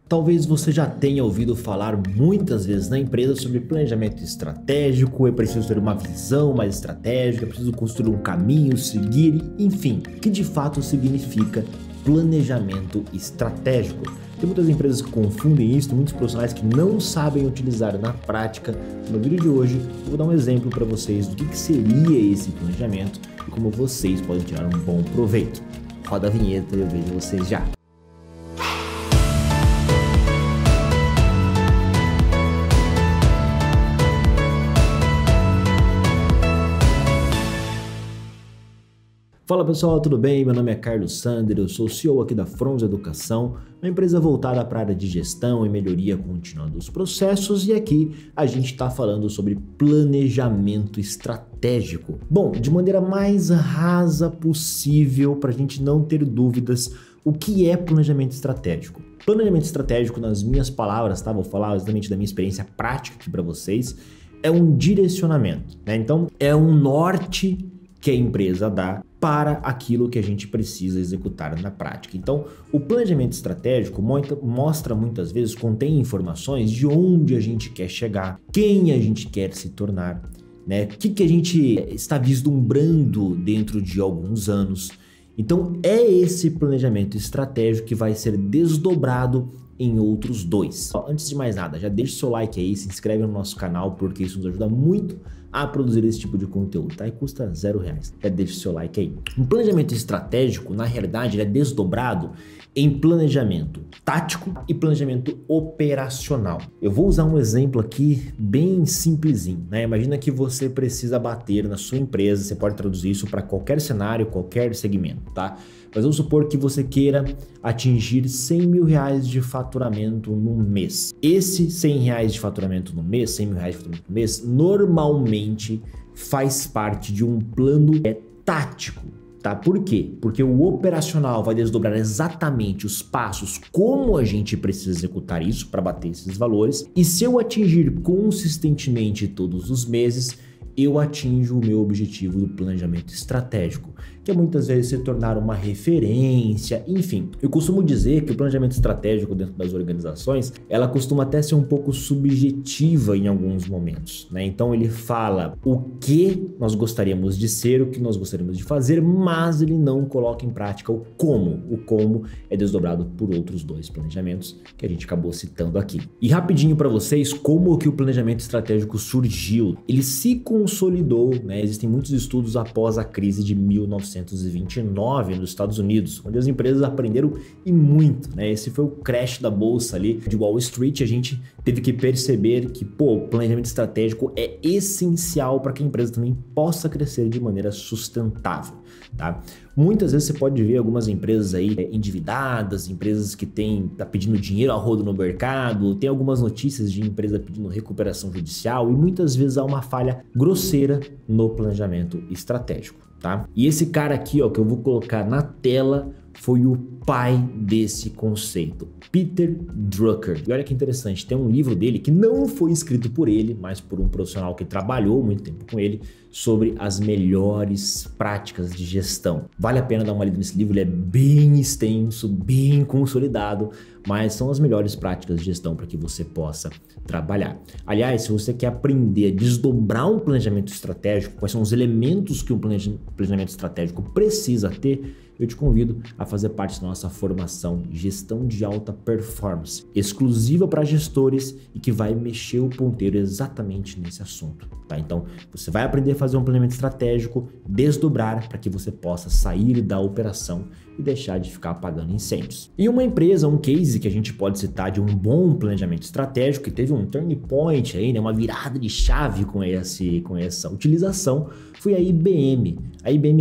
Talvez você já tenha ouvido falar muitas vezes na empresa sobre planejamento estratégico, é preciso ter uma visão mais estratégica, é preciso construir um caminho, seguir, enfim, o que de fato significa planejamento estratégico. Tem muitas empresas que confundem isso, tem muitos profissionais que não sabem utilizar na prática. No vídeo de hoje eu vou dar um exemplo para vocês do que seria esse planejamento e como vocês podem tirar um bom proveito. Roda a vinheta e eu vejo vocês já. Fala pessoal, tudo bem? Meu nome é Carlos Sander, eu sou CEO aqui da Frons Educação, uma empresa voltada para a área de gestão e melhoria contínua dos processos, e aqui a gente está falando sobre planejamento estratégico. Bom, de maneira mais rasa possível, para a gente não ter dúvidas, o que é planejamento estratégico? Planejamento estratégico, nas minhas palavras, tá? Vou falar exatamente da minha experiência prática aqui para vocês, é um direcionamento, né? Então, é um norte que a empresa dá para aquilo que a gente precisa executar na prática. Então, o planejamento estratégico mostra muitas vezes, contém informações de onde a gente quer chegar, quem a gente quer se tornar, né? O que a gente está vislumbrando dentro de alguns anos. Então, é esse planejamento estratégico que vai ser desdobrado em outros dois. Antes de mais nada, já deixa o seu like aí, se inscreve no nosso canal, porque isso nos ajuda muito a produzir esse tipo de conteúdo, tá? E custa R$0. Deixa o seu like aí. Um planejamento estratégico, na realidade, ele é desdobrado em planejamento tático e planejamento operacional. Eu vou usar um exemplo aqui bem simplesinho, né? Imagina que você precisa bater na sua empresa, você pode traduzir isso para qualquer cenário, qualquer segmento, tá? Mas vamos supor que você queira atingir R$100 mil de faturamento no mês. Esse R$100 de faturamento no mês, R$100 mil de faturamento no mês, normalmente faz parte de um plano tático. Tá? Por quê? Porque o operacional vai desdobrar exatamente os passos, como a gente precisa executar isso para bater esses valores. E se eu atingir consistentemente todos os meses, eu atinjo o meu objetivo do planejamento estratégico, que é muitas vezes se tornar uma referência, enfim. Eu costumo dizer que o planejamento estratégico dentro das organizações, ela costuma até ser um pouco subjetiva em alguns momentos, né? Então ele fala o que nós gostaríamos de ser, o que nós gostaríamos de fazer, mas ele não coloca em prática o como. O como é desdobrado por outros dois planejamentos que a gente acabou citando aqui. E rapidinho para vocês, como que o planejamento estratégico surgiu? Ele se consolidou, né? Existem muitos estudos após a crise de 1929 nos Estados Unidos, onde as empresas aprenderam e muito, né? Esse foi o crash da bolsa ali de Wall Street. A gente teve que perceber que, o planejamento estratégico é essencial para que a empresa também possa crescer de maneira sustentável, tá? Muitas vezes você pode ver algumas empresas aí endividadas, empresas que tá pedindo dinheiro a rodo no mercado, tem algumas notícias de empresa pedindo recuperação judicial e muitas vezes há uma falha grosseira no planejamento estratégico, tá? E esse cara aqui, ó, que eu vou colocar na tela, foi o pai desse conceito, Peter Drucker. E olha que interessante, tem um livro dele que não foi escrito por ele, mas por um profissional que trabalhou muito tempo com ele, sobre as melhores práticas de gestão. Vale a pena dar uma lida nesse livro, ele é bem extenso, bem consolidado, mas são as melhores práticas de gestão para que você possa trabalhar. Aliás, se você quer aprender a desdobrar um planejamento estratégico, quais são os elementos que um planejamento estratégico precisa ter, eu te convido a fazer parte da nossa formação Gestão de Alta Performance, exclusiva para gestores e que vai mexer o ponteiro exatamente nesse assunto, tá? Então, você vai aprender a fazer um planejamento estratégico, desdobrar para que você possa sair da operação e deixar de ficar apagando incêndios. E uma empresa, um case que a gente pode citar de um bom planejamento estratégico, que teve um turning point aí, né, uma virada de chave com essa utilização, foi a IBM. A IBM em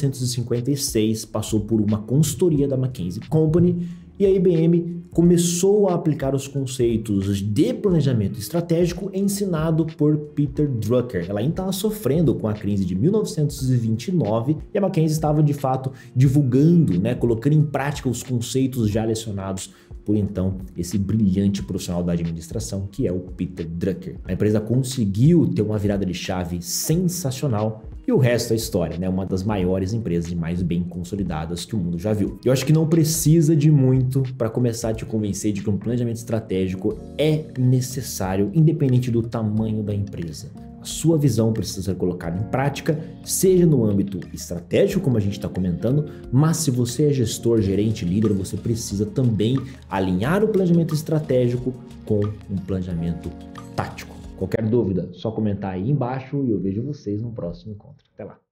1956 passou por uma consultoria da McKinsey Company e a IBM começou a aplicar os conceitos de planejamento estratégico ensinado por Peter Drucker. Ela ainda estava sofrendo com a crise de 1929 e a McKinsey estava de fato divulgando, né, colocando em prática os conceitos já lecionados por então esse brilhante profissional da administração que é o Peter Drucker. A empresa conseguiu ter uma virada de chave sensacional e o resto é história, né? Uma das maiores empresas e mais bem consolidadas que o mundo já viu. Eu acho que não precisa de muito para começar a te convencer de que um planejamento estratégico é necessário, independente do tamanho da empresa. A sua visão precisa ser colocada em prática, seja no âmbito estratégico, como a gente está comentando, mas se você é gestor, gerente, líder, você precisa também alinhar o planejamento estratégico com um planejamento tático. Qualquer dúvida, só comentar aí embaixo e eu vejo vocês no próximo encontro. Até lá!